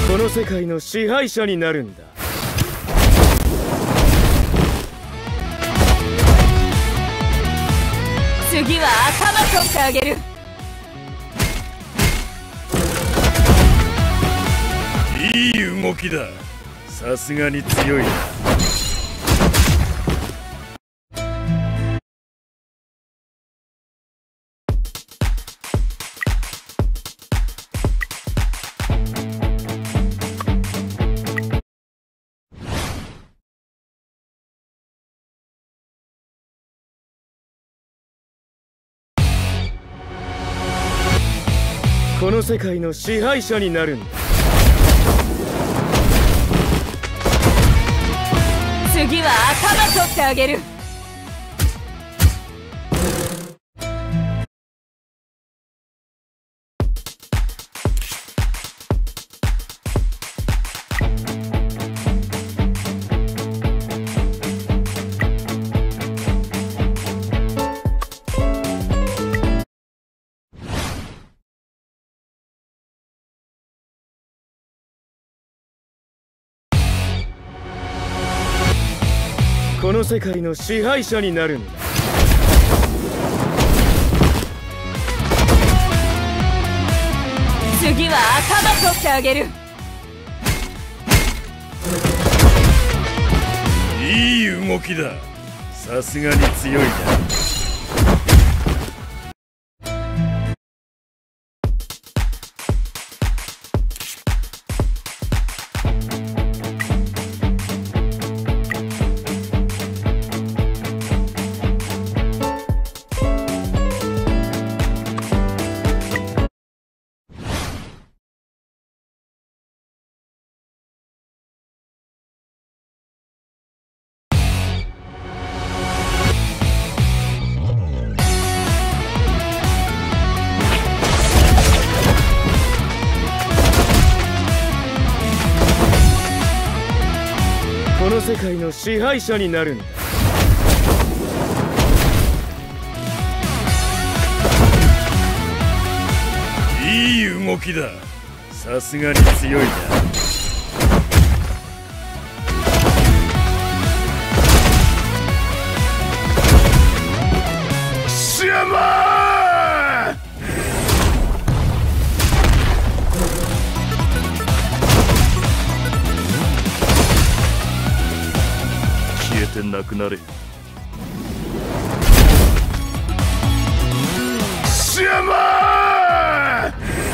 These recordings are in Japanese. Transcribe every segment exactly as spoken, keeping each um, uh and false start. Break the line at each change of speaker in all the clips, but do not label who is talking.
この世界の支配者になるんだ。
次は頭取ってあげる。
いい動きだ。さすがに強いな。
この世界の支配者になるんだ。
次は頭取ってあげる。
この世界の支配者になるんだ。
次は頭取ってあげる。
いい動きだ。さすがに強いな。
この世界の支配者になるんだ。
いい動きだ。さすがに強いな。シャマー！消えてなくなれ。シャマー！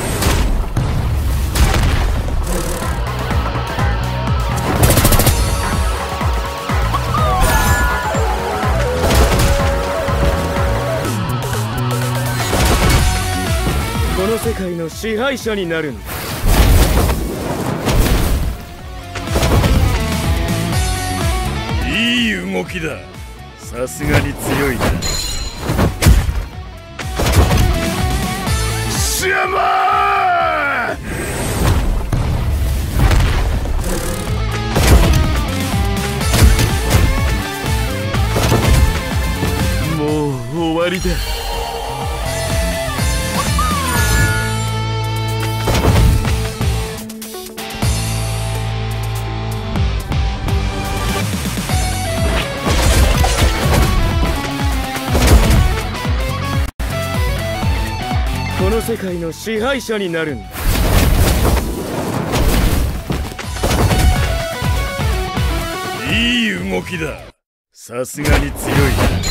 この世界の支配者になるんだ。
いい動きだ。さすがに強いな。シャマー！もう終わりだ。
この世界の支配者になるんだ。
いい動きだ。さすがに強いな。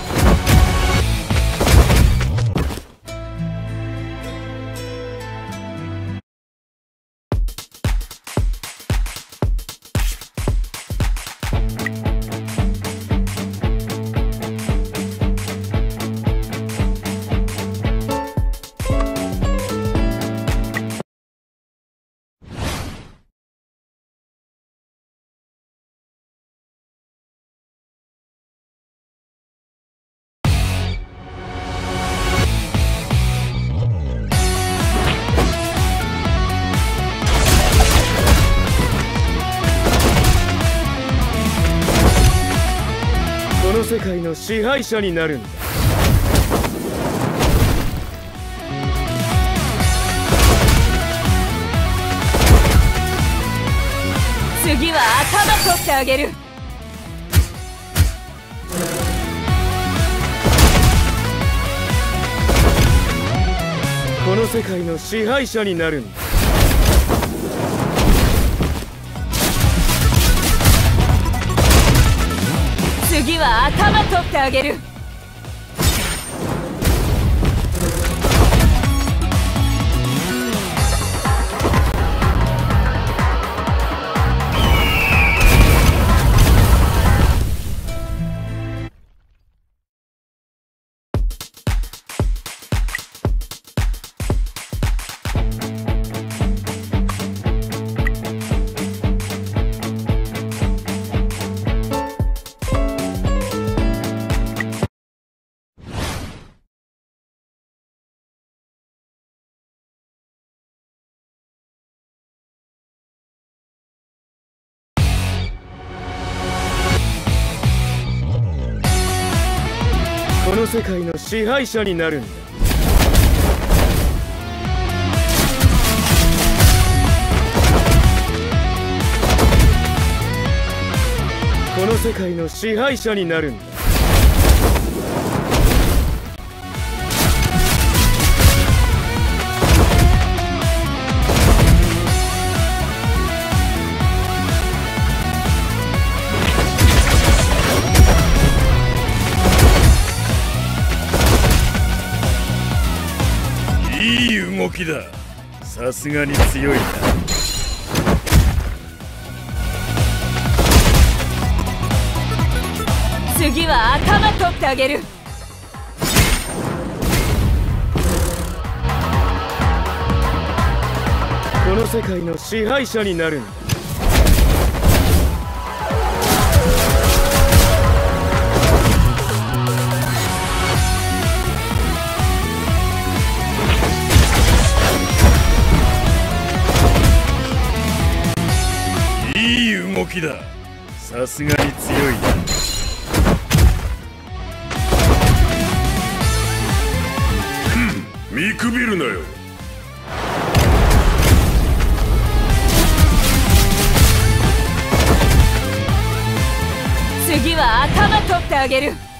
この世界の支配者になるんだ。
次は頭取ってあげる。
この世界の支配者になるんだ。
次は頭取ってあげる。
この世界の支配者になるんだ。この世界の支配者になるんだ。
いい動きだ。さすがに強いな。
次は頭取ってあげる。
この世界の支配者になるんだ。
いい動きだ。さすがに強いな。見くびるなよ。
次は頭取ってあげる。